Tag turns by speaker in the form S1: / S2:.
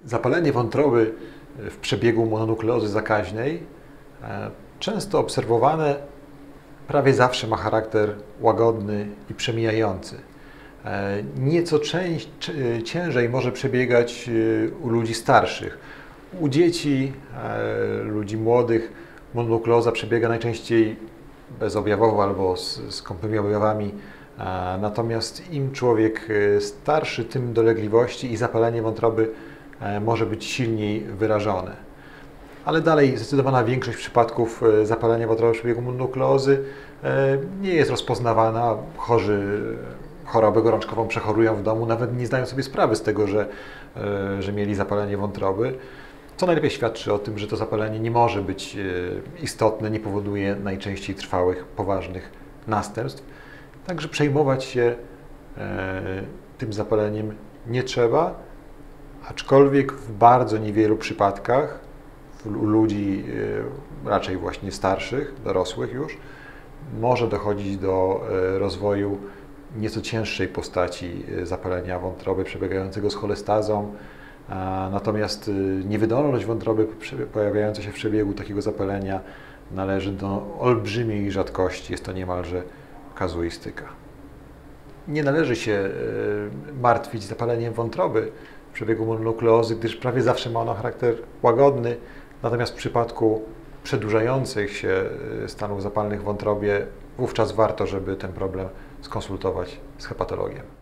S1: Zapalenie wątroby w przebiegu mononukleozy zakaźnej, często obserwowane, prawie zawsze ma charakter łagodny i przemijający. Nieco ciężej może przebiegać u ludzi starszych. U dzieci, ludzi młodych mononukleoza przebiega najczęściej bezobjawowo albo z skąpymi objawami. Natomiast im człowiek starszy, tym dolegliwości i zapalenie wątroby może być silniej wyrażone. Ale dalej zdecydowana większość przypadków zapalenia wątroby w przebiegu mononukleozy nie jest rozpoznawana. Chorzy chorobę gorączkową przechorują w domu, nawet nie zdają sobie sprawy z tego, że mieli zapalenie wątroby, co najlepiej świadczy o tym, że to zapalenie nie może być istotne, nie powoduje najczęściej trwałych, poważnych następstw. Także przejmować się tym zapaleniem nie trzeba, aczkolwiek w bardzo niewielu przypadkach u ludzi raczej właśnie starszych, dorosłych już, może dochodzić do rozwoju nieco cięższej postaci zapalenia wątroby przebiegającego z cholestazą. Natomiast niewydolność wątroby pojawiająca się w przebiegu takiego zapalenia należy do olbrzymiej rzadkości, jest to niemalże kazuistyka. Nie należy się martwić zapaleniem wątroby w przebiegu mononukleozy, gdyż prawie zawsze ma ono charakter łagodny, natomiast w przypadku przedłużających się stanów zapalnych w wątrobie wówczas warto, żeby ten problem skonsultować z hepatologiem.